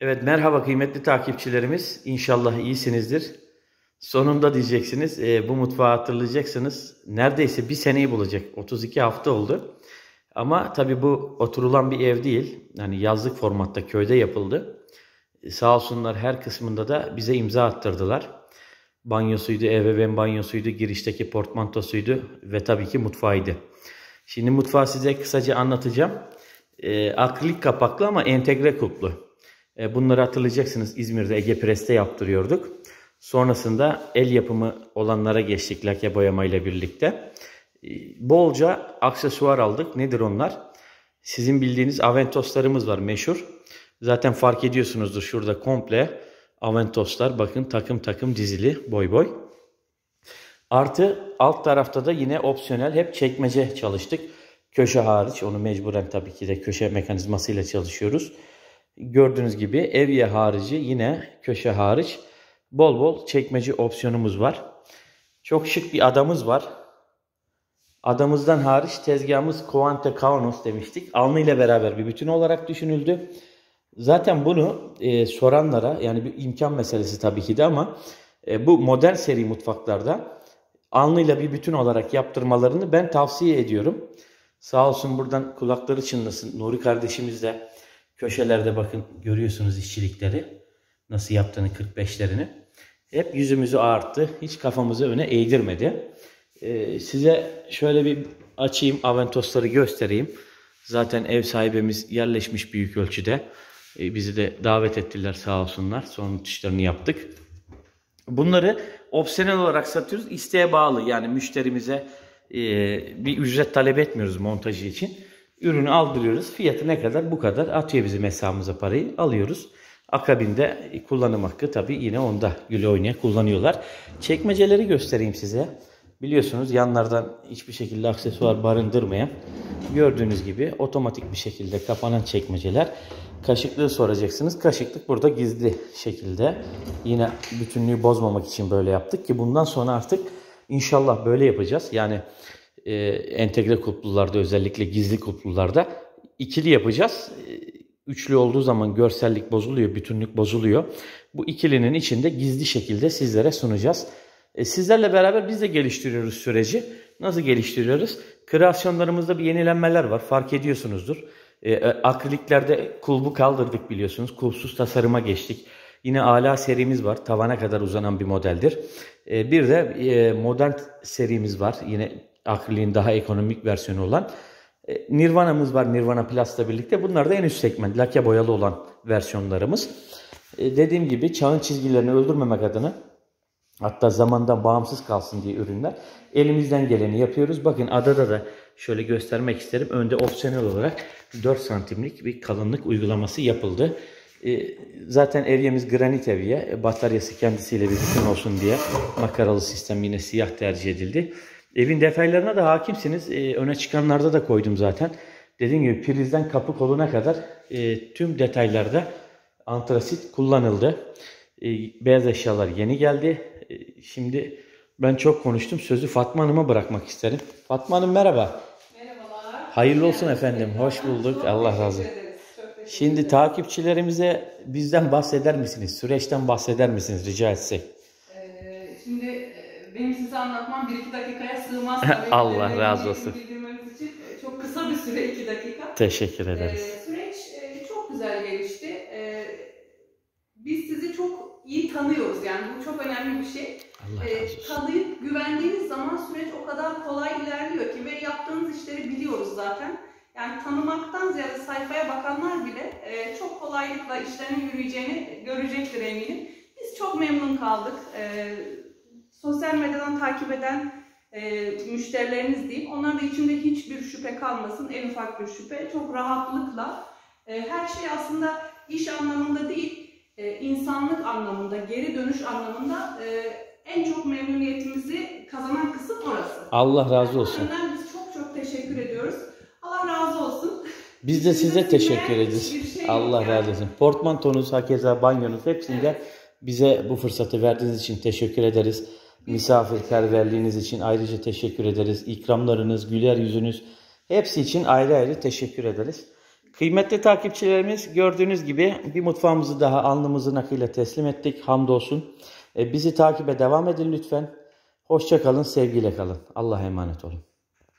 Evet, merhaba kıymetli takipçilerimiz. İnşallah iyisinizdir. Sonunda diyeceksiniz, bu mutfağı hatırlayacaksınız. Neredeyse bir seneyi bulacak. 32 hafta oldu. Ama tabii bu oturulan bir ev değil. Yani yazlık formatta köyde yapıldı. Sağ olsunlar her kısmında da bize imza attırdılar. Banyosuydu, ebeveyn banyosuydu, girişteki portmantosuydu ve tabii ki mutfağıydı. Şimdi mutfağı size kısaca anlatacağım. Akrilik kapaklı ama entegre kulplu. Bunları hatırlayacaksınız, İzmir'de Ege Pres'te yaptırıyorduk. Sonrasında el yapımı olanlara geçtik lake boyamayla birlikte. Bolca aksesuar aldık. Nedir onlar? Sizin bildiğiniz Aventos'larımız var meşhur. Zaten fark ediyorsunuzdur şurada komple Aventos'lar. Bakın takım takım dizili boy boy. Artı alt tarafta da yine opsiyonel hep çekmece çalıştık. Köşe hariç, onu mecburen tabii ki de köşe mekanizmasıyla çalışıyoruz. Gördüğünüz gibi evye harici yine köşe hariç bol bol çekmece opsiyonumuz var. Çok şık bir adamız var. Adamızdan hariç tezgahımız Kovante Kaunos demiştik. Alnı ile beraber bir bütün olarak düşünüldü. Zaten bunu soranlara, yani bir imkan meselesi tabii ki de, ama bu modern seri mutfaklarda alnıyla bir bütün olarak yaptırmalarını ben tavsiye ediyorum. Sağ olsun buradan kulakları çınlasın. Nuri kardeşimiz de köşelerde bakın görüyorsunuz işçilikleri. Nasıl yaptığını, 45'lerini. Hep yüzümüzü ağarttı. Hiç kafamızı öne eğdirmedi. Size şöyle bir açayım, Aventos'ları göstereyim. Zaten ev sahibimiz yerleşmiş büyük ölçüde. Bizi de davet ettiler sağ olsunlar. Son tutuşlarını yaptık. Bunları opsiyonel olarak satıyoruz. İsteğe bağlı, yani müşterimize bir ücret talep etmiyoruz montajı için. Ürünü aldırıyoruz. Fiyatı ne kadar? Bu kadar. Atıyor bizim hesabımıza parayı. Alıyoruz. Akabinde kullanım hakkı tabii yine onda güle oynaya kullanıyorlar. Çekmeceleri göstereyim size. Biliyorsunuz yanlardan hiçbir şekilde aksesuar barındırmayan, gördüğünüz gibi otomatik bir şekilde kapanan çekmeceler. Kaşıklığı soracaksınız. Kaşıklık burada gizli şekilde. Yine bütünlüğü bozmamak için böyle yaptık ki bundan sonra artık inşallah böyle yapacağız. Yani entegre kulplularda, özellikle gizli kulplularda ikili yapacağız. Üçlü olduğu zaman görsellik bozuluyor, bütünlük bozuluyor. Bu ikilinin içinde gizli şekilde sizlere sunacağız. Sizlerle beraber biz de geliştiriyoruz süreci. Nasıl geliştiriyoruz? Kreasyonlarımızda bir yenilenmeler var. Fark ediyorsunuzdur. Akriliklerde kulbu kaldırdık biliyorsunuz. Kulpsuz tasarıma geçtik. Yine ala serimiz var. Tavana kadar uzanan bir modeldir. Bir de modern serimiz var. Yine akriliğin daha ekonomik versiyonu olan. Nirvana'mız var. Nirvana Plus'la birlikte. Bunlar da en üst segment, lake boyalı olan versiyonlarımız. Dediğim gibi çağın çizgilerini öldürmemek adına, hatta zamandan bağımsız kalsın diye ürünler. Elimizden geleni yapıyoruz. Bakın adada da şöyle göstermek isterim. Önde opsiyonel olarak 4 santimlik bir kalınlık uygulaması yapıldı. Zaten evyemiz granit evye. Bataryası kendisiyle bir bütün olsun diye makaralı sistem yine siyah tercih edildi. Evin detaylarına da hakimsiniz. Öne çıkanlarda da koydum zaten. Dediğim gibi prizden kapı koluna kadar tüm detaylarda antrasit kullanıldı. Beyaz eşyalar yeni geldi. Şimdi ben çok konuştum. Sözü Fatma Hanım'a bırakmak isterim. Fatma Hanım merhaba. Merhabalar. Hayırlı olsun efendim. Hoş bulduk. Allah razı olsun. Şimdi takipçilerimize bizden bahseder misiniz? Süreçten bahseder misiniz rica etsek? Şimdi benim size anlatmam 1-2 dakikaya sığmaz. Allah razı olsun. Bildirmemiz için çok kısa bir süre, 2 dakika. Teşekkür ederiz. Süreç çok güzel gelişti. Biz sizi çok iyi tanıyoruz, yani bu çok önemli bir şey. Tanıyıp güvendiğiniz zaman süreç o kadar kolay ilerliyor ki ve yaptığınız işleri biliyoruz zaten. Yani tanımaktan ziyade sayfaya bakanlar bile çok kolaylıkla işlerinin yürüyeceğini görecektir eminim. Biz çok memnun kaldık. Sosyal medyadan takip eden müşterileriniz diyeyim. Onların da içinde hiçbir şüphe kalmasın, en ufak bir şüphe. Çok rahatlıkla her şey aslında iş anlamında değil, insanlık anlamında, geri dönüş anlamında en çok memnuniyetimizi kazanan kısım orası. Allah razı olsun. Yani biz çok teşekkür ediyoruz. Allah razı olsun. Biz de size teşekkür ederiz. Allah razı olsun. Portmantonuz, hakeza banyonuz, hepsinde bize bu fırsatı verdiğiniz için teşekkür ederiz. Misafirperverliğiniz için ayrıca teşekkür ederiz. İkramlarınız, güler yüzünüz, hepsi için ayrı ayrı teşekkür ederiz. Kıymetli takipçilerimiz, gördüğünüz gibi bir mutfağımızı daha alnımızın akıyla teslim ettik. Hamdolsun. Bizi takibe devam edin lütfen. Hoşça kalın, sevgiyle kalın. Allah'a emanet olun.